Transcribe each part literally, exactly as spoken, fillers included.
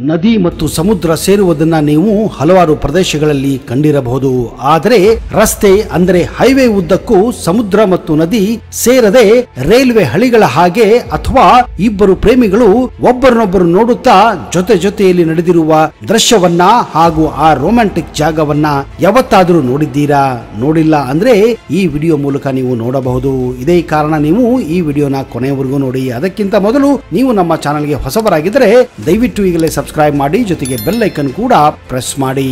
ನದಿ ಮತ್ತು ಸಮುದ್ರ ಸೇರುವುದನ್ನ ನೀವು ಹಲವಾರು ಪ್ರದೇಶಗಳಲ್ಲಿ ಕಂಡಿರಬಹುದು. ಆದರೆ ರಸ್ತೆ ಅಂದ್ರೆ ಹೈವೇ ಉದ್ದಕ್ಕೂ ಸಮುದ್ರ ಮತ್ತು ನದಿ ಸೇರದೆ ರೈಲ್ವೆ ಹಳಿಗಳ ಹಾಗೆ ಅಥವಾ ಇಬ್ಬರು ಪ್ರೇಮಿಗಳು ಒಬ್ಬರನ್ನೊಬ್ಬರು ನೋಡುತ್ತಾ ಜೊತೆ ಜೊತೆಯಲ್ಲಿ ನಡೆದಿರುವ ದೃಶ್ಯವನ್ನ ಹಾಗೂ ಆ ರೊಮ್ಯಾಂಟಿಕ್ ಜಾಗವನ್ನ ಯಾವತ್ತಾದ್ರೂ ನೋಡಿದ್ದೀರಾ? ನೋಡಿಲ್ಲ ಅಂದ್ರೆ ಈ ವಿಡಿಯೋ ಮೂಲಕ ನೀವು ನೋಡಬಹುದು. ಇದೇ ಕಾರಣ ನೀವು ಈ ವಿಡಿಯೋನ ಕೊನೆಯವರೆಗೂ ನೋಡಿ. ಅದಕ್ಕಿಂತ ಮೊದಲು ನೀವು ನಮ್ಮ ಚಾನೆಲ್ಗೆ ಹೊಸಬರಾಗಿದ್ದರೆ ದಯವಿಟ್ಟು ಈಗಲೇ ಸಬ್ಸ್ಕ್ರೈಬ್ ಮಾಡಿ, ಜೊತೆಗೆ ಬೆಲ್ ಐಕನ್ ಕೂಡ ಪ್ರೆಸ್ ಮಾಡಿ.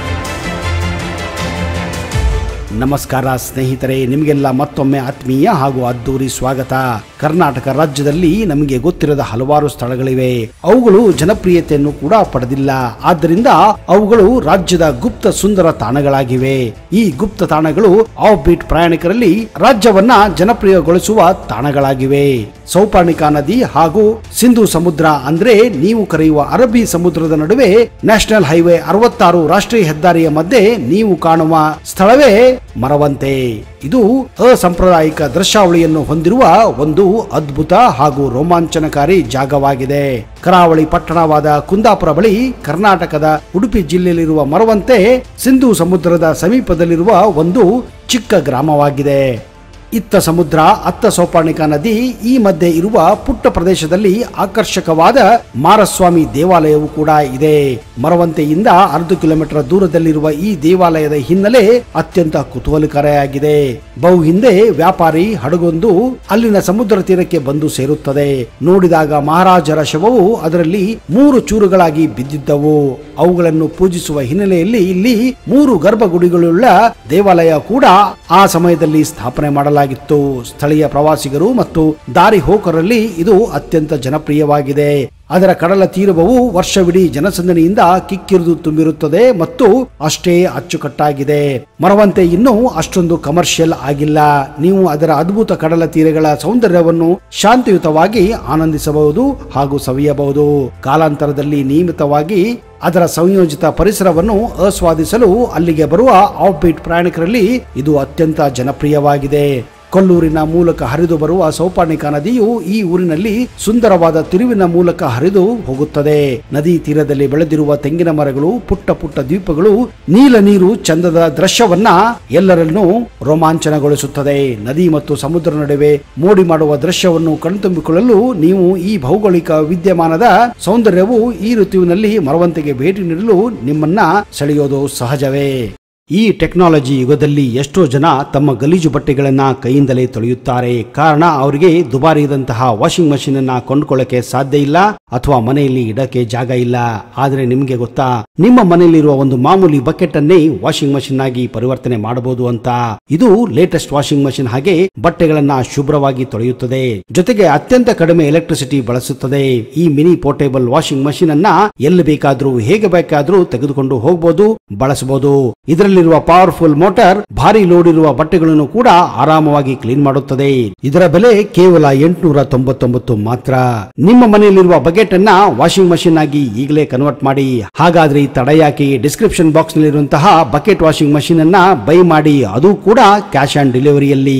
ನಮಸ್ಕಾರ ಸ್ನೇಹಿತರೆ, ನಿಮಗೆಲ್ಲ ಮತ್ತೊಮ್ಮೆ ಆತ್ಮೀಯ ಹಾಗೂ ಅದ್ದೂರಿ ಸ್ವಾಗತ. ಕರ್ನಾಟಕ ರಾಜ್ಯದಲ್ಲಿ ನಮಗೆ ಗೊತ್ತಿರದ ಹಲವಾರು ಸ್ಥಳಗಳಿವೆ. ಅವುಗಳು ಜನಪ್ರಿಯತೆಯನ್ನು ಕೂಡ ಪಡೆದಿಲ್ಲ. ಆದ್ದರಿಂದ ಅವುಗಳು ರಾಜ್ಯದ ಗುಪ್ತ ಸುಂದರ ತಾಣಗಳಾಗಿವೆ. ಈ ಗುಪ್ತ ತಾಣಗಳು ಆಫ್ ಬೀಟ್ ಪ್ರಯಾಣಿಕರಲ್ಲಿ ರಾಜ್ಯವನ್ನ ಜನಪ್ರಿಯಗೊಳಿಸುವ ತಾಣಗಳಾಗಿವೆ. ಸೌಪರ್ಣಿಕಾ ನದಿ ಹಾಗೂ ಸಿಂಧೂ ಸಮುದ್ರ ಅಂದ್ರೆ ನೀವು ಕರೆಯುವ ಅರಬ್ಬಿ ಸಮುದ್ರದ ನಡುವೆ ನ್ಯಾಷನಲ್ ಹೈವೇ ಅರವತ್ತಾರು ರಾಷ್ಟ್ರೀಯ ಹೆದ್ದಾರಿಯ ಮಧ್ಯೆ ನೀವು ಕಾಣುವ ಸ್ಥಳವೇ ಮರವಂತೆ. ಇದು ಅಸಾಂಪ್ರದಾಯಿಕ ದೃಶ್ಯಾವಳಿಯನ್ನು ಹೊಂದಿರುವ ಒಂದು ಅದ್ಭುತ ಹಾಗೂ ರೋಮಾಂಚನಕಾರಿ ಜಾಗವಾಗಿದೆ. ಕರಾವಳಿ ಪಟ್ಟಣವಾದ ಕುಂದಾಪುರ ಬಳಿ ಕರ್ನಾಟಕದ ಉಡುಪಿ ಜಿಲ್ಲೆಯಲ್ಲಿರುವ ಮರವಂತೆ ಸಿಂಧೂ ಸಮುದ್ರದ ಸಮೀಪದಲ್ಲಿರುವ ಒಂದು ಚಿಕ್ಕ ಗ್ರಾಮವಾಗಿದೆ. ಇತ್ತ ಸಮುದ್ರ, ಅತ್ತ ಸೌಪರ್ಣಿಕಾ ನದಿ, ಈ ಮಧ್ಯೆ ಇರುವ ಪುಟ್ಟ ಪ್ರದೇಶದಲ್ಲಿ ಆಕರ್ಷಕವಾದ ಮಾರಸ್ವಾಮಿ ದೇವಾಲಯವು ಕೂಡ ಇದೆ. ಮರವಂತೆಯಿಂದ ಅರ್ಧ ಕಿಲೋಮೀಟರ್ ದೂರದಲ್ಲಿರುವ ಈ ದೇವಾಲಯದ ಹಿನ್ನೆಲೆ ಅತ್ಯಂತ ಕುತೂಹಲಕಾರಿಯಾಗಿದೆ. ಬಹು ಹಿಂದೆ ವ್ಯಾಪಾರಿ ಹಡಗೊಂದು ಅಲ್ಲಿನ ಸಮುದ್ರ ತೀರಕ್ಕೆ ಬಂದು ಸೇರುತ್ತದೆ. ನೋಡಿದಾಗ ಮಹಾರಾಜರ ಶವವು ಅದರಲ್ಲಿ ಮೂರು ಚೂರುಗಳಾಗಿ ಬಿದ್ದಿದ್ದವು. ಅವುಗಳನ್ನು ಪೂಜಿಸುವ ಹಿನ್ನೆಲೆಯಲ್ಲಿ ಇಲ್ಲಿ ಮೂರು ಗರ್ಭಗುಡಿಗಳುಳ್ಳ ದೇವಾಲಯ ಕೂಡ ಆ ಸಮಯದಲ್ಲಿ ಸ್ಥಾಪನೆ ಮಾಡಲಾಗಿತ್ತು. ಸ್ಥಳೀಯ ಪ್ರವಾಸಿಗರು ಮತ್ತು ದಾರಿ ಹೋಕರಲ್ಲಿ ಇದು ಅತ್ಯಂತ ಜನಪ್ರಿಯವಾಗಿದೆ. ಅದರ ಕಡಲ ತೀರವು ವರ್ಷವಿಡೀ ಜನಸಂದಣಿಯಿಂದ ಕಿಕ್ಕಿರಿದು ತುಂಬಿರುತ್ತದೆ ಮತ್ತು ಅಷ್ಟೇ ಅಚ್ಚುಕಟ್ಟಾಗಿದೆ. ಮರವಂತೆ ಇನ್ನೂ ಅಷ್ಟೊಂದು ಕಮರ್ಷಿಯಲ್ ಆಗಿಲ್ಲ. ನೀವು ಅದರ ಅದ್ಭುತ ಕಡಲ ತೀರಗಳ ಸೌಂದರ್ಯವನ್ನು ಶಾಂತಿಯುತವಾಗಿ ಆನಂದಿಸಬಹುದು ಹಾಗೂ ಸವಿಯಬಹುದು. ಕಾಲಾಂತರದಲ್ಲಿ ನಿಯಮಿತವಾಗಿ ಅದರ ಸಂಯೋಜಿತ ಪರಿಸರವನ್ನು ಆಸ್ವಾದಿಸಲು ಅಲ್ಲಿಗೆ ಬರುವ ಆಫ್ ಬೀಟ್ ಪ್ರಯಾಣಿಕರಲ್ಲಿ ಇದು ಅತ್ಯಂತ ಜನಪ್ರಿಯವಾಗಿದೆ. ಕೊಲ್ಲೂರಿನ ಮೂಲಕ ಹರಿದು ಬರುವ ಸೌಪರ್ಣಿಕಾ ನದಿಯು ಈ ಊರಿನಲ್ಲಿ ಸುಂದರವಾದ ತಿರುವಿನ ಮೂಲಕ ಹರಿದು ಹೋಗುತ್ತದೆ. ನದಿ ತೀರದಲ್ಲಿ ಬೆಳೆದಿರುವ ತೆಂಗಿನ ಮರಗಳು, ಪುಟ್ಟ ಪುಟ್ಟ ದ್ವೀಪಗಳು, ನೀಲ ನೀರು ಚಂದದ ದೃಶ್ಯವನ್ನ ಎಲ್ಲರನ್ನೂ ರೋಮಾಂಚನಗೊಳಿಸುತ್ತದೆ. ನದಿ ಮತ್ತು ಸಮುದ್ರ ನಡುವೆ ಮೋಡಿ ಮಾಡುವ ದೃಶ್ಯವನ್ನು ಕಣ್ತುಂಬಿಕೊಳ್ಳಲು ನೀವು ಈ ಭೌಗೋಳಿಕ ವಿದ್ಯಮಾನದ ಸೌಂದರ್ಯವು ಈ ಋತುವಿನಲ್ಲಿ ಮರವಂತೆಗೆ ಭೇಟಿ ನೀಡಲು ನಿಮ್ಮನ್ನ ಸೆಳೆಯೋದು ಸಹಜವೇ. ಈ ಟೆಕ್ನಾಲಜಿ ಯುಗದಲ್ಲಿ ಎಷ್ಟೋ ಜನ ತಮ್ಮ ಗಲೀಜು ಬಟ್ಟೆಗಳನ್ನ ಕೈಯಿಂದಲೇ ತೊಳೆಯುತ್ತಾರೆ. ಕಾರಣ ಅವರಿಗೆ ದುಬಾರಿ ಇದ್ದಂತಹ ವಾಷಿಂಗ್ ಮಷೀನ್ ಅನ್ನ ಕೊಂಡ್ಕೊಳ್ಳಕ್ಕೆ ಸಾಧ್ಯ ಇಲ್ಲ ಅಥವಾ ಮನೆಯಲ್ಲಿ ಇಡಕ್ಕೆ ಜಾಗ ಇಲ್ಲ. ಆದ್ರೆ ನಿಮ್ಗೆ ಗೊತ್ತಾ, ನಿಮ್ಮ ಮನೆಯಲ್ಲಿರುವ ಒಂದು ಮಾಮೂಲಿ ಬಕೆಟ್ ಅನ್ನೇ ವಾಷಿಂಗ್ ಮಷೀನ್ ಆಗಿ ಪರಿವರ್ತನೆ ಮಾಡಬಹುದು ಅಂತ. ಇದು ಲೇಟೆಸ್ಟ್ ವಾಷಿಂಗ್ ಮಷೀನ್ ಹಾಗೆ ಬಟ್ಟೆಗಳನ್ನ ಶುಭ್ರವಾಗಿ ತೊಳೆಯುತ್ತದೆ, ಜೊತೆಗೆ ಅತ್ಯಂತ ಕಡಿಮೆ ಎಲೆಕ್ಟ್ರಿಸಿಟಿ ಬಳಸುತ್ತದೆ. ಈ ಮಿನಿ ಪೋರ್ಟೇಬಲ್ ವಾಷಿಂಗ್ ಮಷೀನ್ ಅನ್ನ ಎಲ್ಲಿ ಬೇಕಾದ್ರೂ ಹೇಗೆ ಬೇಕಾದ್ರೂ ತೆಗೆದುಕೊಂಡು ಹೋಗಬಹುದು, ಬಳಸಬಹುದು. ಇದರಲ್ಲಿ ಿರುವ ಪವರ್ಫುಲ್ ಮೋಟಾರ್ ಭಾರಿ ಲೋಡ್ ಇರುವ ಬಟ್ಟೆಗಳನ್ನು ಕೂಡ ಆರಾಮವಾಗಿ ಕ್ಲೀನ್ ಮಾಡುತ್ತದೆ. ಇದರ ಬೆಲೆ ಕೇವಲ ಎಂಟುನೂರ ತೊಂಬತ್ತೊಂಬತ್ತು ಮಾತ್ರ. ನಿಮ್ಮ ಮನೆಯಲ್ಲಿರುವ ಬಕೆಟ್ ಅನ್ನ ವಾಷಿಂಗ್ ಮಷೀನ್ ಆಗಿ ಈಗಲೇ ಕನ್ವರ್ಟ್ ಮಾಡಿ. ಹಾಗಾದ್ರೆ ತಡ ಯಾಕೆ? ಡಿಸ್ಕ್ರಿಪ್ಷನ್ ಬಾಕ್ಸ್ ನಲ್ಲಿರುವಂತಹ ಬಕೆಟ್ ವಾಷಿಂಗ್ ಮಷೀನ್ ಅನ್ನ ಬೈ ಮಾಡಿ, ಅದು ಕೂಡ ಕ್ಯಾಶ್ ಆನ್ ಡೆಲಿವರಿಯಲ್ಲಿ.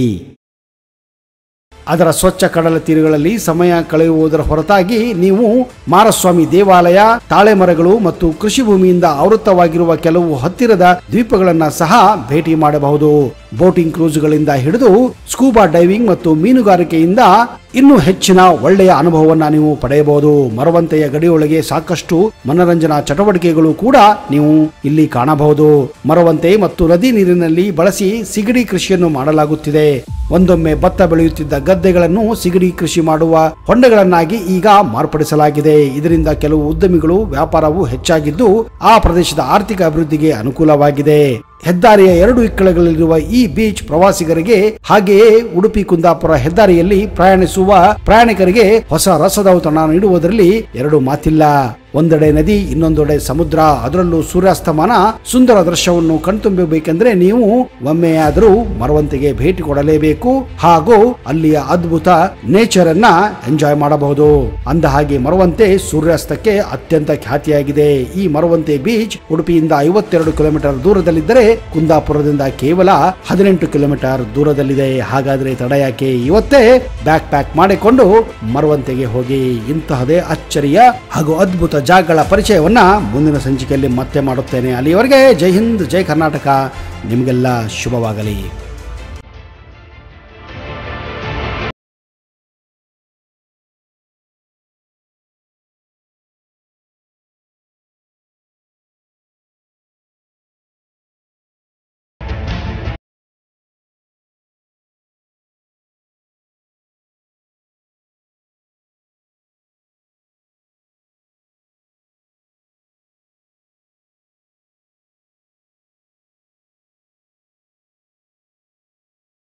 ಅದರ ಸ್ವಚ್ಛ ಕಡಲ ತೀರಗಳಲ್ಲಿ ಸಮಯ ಕಳೆಯುವುದರ ಹೊರತಾಗಿ ನೀವು ಮಾರಸ್ವಾಮಿ ದೇವಾಲಯ, ತಾಳೆ ಮರಗಳು ಮತ್ತು ಕೃಷಿ ಭೂಮಿಯಿಂದ ಆವೃತವಾಗಿರುವ ಕೆಲವು ಹತ್ತಿರದ ದ್ವೀಪಗಳನ್ನ ಸಹ ಭೇಟಿ ಮಾಡಬಹುದು. ಬೋಟಿಂಗ್ ಕ್ರೂಸ್ಗಳಿಂದ ಹಿಡಿದು ಸ್ಕೂಬಾ ಡೈವಿಂಗ್ ಮತ್ತು ಮೀನುಗಾರಿಕೆಯಿಂದ ಇನ್ನೂ ಹೆಚ್ಚಿನ ಒಳ್ಳೆಯ ಅನುಭವವನ್ನ ನೀವು ಪಡೆಯಬಹುದು. ಮರವಂತೆಯ ಗಡಿಯೊಳಗೆ ಸಾಕಷ್ಟು ಮನರಂಜನಾ ಚಟುವಟಿಕೆಗಳು ಕೂಡ ನೀವು ಇಲ್ಲಿ ಕಾಣಬಹುದು. ಮರವಂತೆ ಮತ್ತು ನದಿ ನೀರಿನಲ್ಲಿ ಬಳಸಿ ಸಿಗಡಿ ಕೃಷಿಯನ್ನು ಮಾಡಲಾಗುತ್ತಿದೆ. ಒಂದೊಮ್ಮೆ ಭತ್ತ ಬೆಳೆಯುತ್ತಿದ್ದ ಗದ್ದೆಗಳನ್ನು ಸಿಗಡಿ ಕೃಷಿ ಮಾಡುವ ಹೊಂಡಗಳನ್ನಾಗಿ ಈಗ ಮಾರ್ಪಡಿಸಲಾಗಿದೆ. ಇದರಿಂದ ಕೆಲವು ಉದ್ಯಮಿಗಳು ವ್ಯಾಪಾರವು ಹೆಚ್ಚಾಗಿದ್ದು ಆ ಪ್ರದೇಶದ ಆರ್ಥಿಕ ಅಭಿವೃದ್ಧಿಗೆ ಅನುಕೂಲವಾಗಿದೆ. ಹೆದ್ದಾರಿಯ ಎರಡು ಇಕ್ಕಳಗಳಲ್ಲಿರುವ ಈ ಬೀಚ್ ಪ್ರವಾಸಿಗರಿಗೆ ಹಾಗೆಯೇ ಉಡುಪಿ ಕುಂದಾಪುರ ಹೆದ್ದಾರಿಯಲ್ಲಿ ಪ್ರಯಾಣಿಸುವ ಪ್ರಯಾಣಿಕರಿಗೆ ಹೊಸ ರಸದೌತಣ ನೀಡುವುದರಲ್ಲಿ ಎರಡು ಮಾತಿಲ್ಲ. ಒಂದೆಡೆ ನದಿ, ಇನ್ನೊಂದೆಡೆ ಸಮುದ್ರ, ಅದರಲ್ಲೂ ಸೂರ್ಯಾಸ್ತಮಾನ ಸುಂದರ ದೃಶ್ಯವನ್ನು ಕಣ್ತುಂಬಬೇಕೆಂದ್ರೆ ನೀವು ಒಮ್ಮೆಯಾದರೂ ಮರವಂತೆಗೆ ಭೇಟಿ ಕೊಡಲೇಬೇಕು ಹಾಗೂ ಅಲ್ಲಿಯ ಅದ್ಭುತ ನೇಚರ್ ಅನ್ನ ಎಂಜಾಯ್ ಮಾಡಬಹುದು. ಅಂದ ಹಾಗೆ ಮರವಂತೆ ಸೂರ್ಯಾಸ್ತಕ್ಕೆ ಅತ್ಯಂತ ಖ್ಯಾತಿಯಾಗಿದೆ. ಈ ಮರವಂತೆ ಬೀಚ್ ಉಡುಪಿಯಿಂದ ಐವತ್ತೆರಡು ಕಿಲೋಮೀಟರ್ ದೂರದಲ್ಲಿದ್ದರೆ ಕುಂದಾಪುರದಿಂದ ಕೇವಲ ಹದಿನೆಂಟು ಕಿಲೋಮೀಟರ್ ದೂರದಲ್ಲಿದೆ. ಹಾಗಾದ್ರೆ ತಡ ಯಾಕೆ? ಇವತ್ತೇ ಬ್ಯಾಕ್ ಪ್ಯಾಕ್ ಮಾಡಿಕೊಂಡು ಮರವಂತೆಗೆ ಹೋಗಿ ಇಂತಹದೇ ಅಚ್ಚರಿಯ ಹಾಗೂ ಅದ್ಭುತ ಜಾಗಗಳ ಪರಿಚಯವನ್ನ ಮುಂದಿನ ಸಂಚಿಕೆಯಲ್ಲಿ ಮತ್ತೆ ಮಾಡುತ್ತೇನೆ. ಅಲ್ಲಿಯವರೆಗೆ ಜೈ ಹಿಂದ್, ಜೈ ಕರ್ನಾಟಕ. ನಿಮಗೆಲ್ಲ ಶುಭವಾಗಲಿ.